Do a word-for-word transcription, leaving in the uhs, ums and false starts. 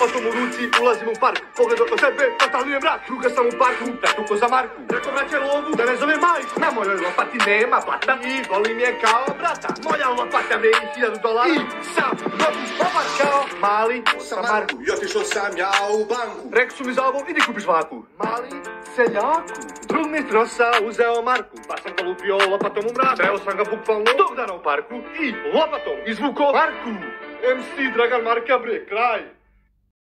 lopatom u ruci, ulazim u park. Pogled oko sebe, fataluje mrak. Druga sam u parku, pretuko za Marku. Rekao braće lovu, da ne zove majku. Na mojoj lopati nema plata i volim je kao brata. Moja lopata vredi hiljadu dolara i sam novi pomarkao. Mali, sa Marku, i otišao sam ja u banku. Rekli su mi za ovo, idi kupiš vaku. Mali seljaku. Drug mi trosa uzeo Marku, pa sam ga lupio lopatom u mrak. Sreo sam ga bukvalno tog dana u parku i lopatom izvuko Marku. em ce Dragan Marka bre, kraj.